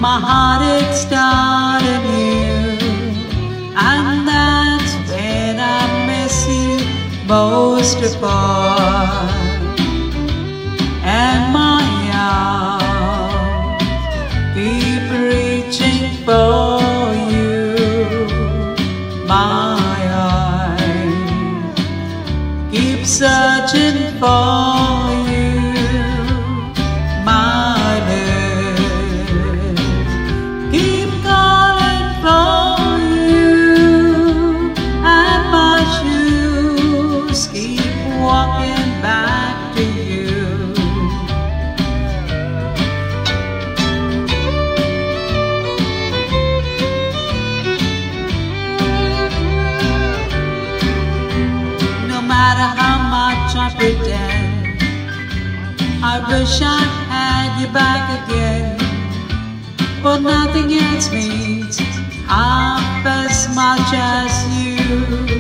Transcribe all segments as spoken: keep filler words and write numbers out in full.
my heart it started new, and that's when I miss you most of all. And my arms keep reaching for you, my eyes keep searching for you, my lips keep calling for you, and my shoes keep walking back to you. No matter how much I pretend, I wish I had you back again, but nothing else means half as much as you.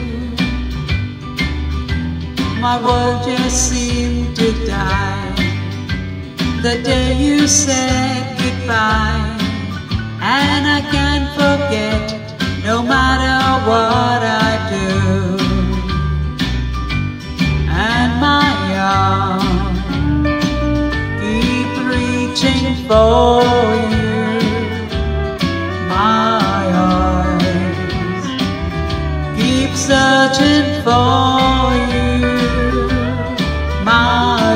My world just seemed to die the day you said goodbye, and I can't forget no matter what I do. And my arms keep reaching for you, my eyes keep searching for you, my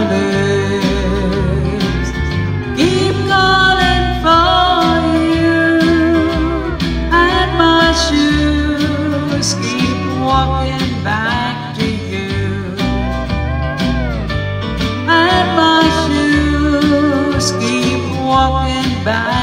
lips keep calling for you, and my shoes keep walking back to you, and my shoes keep walking back.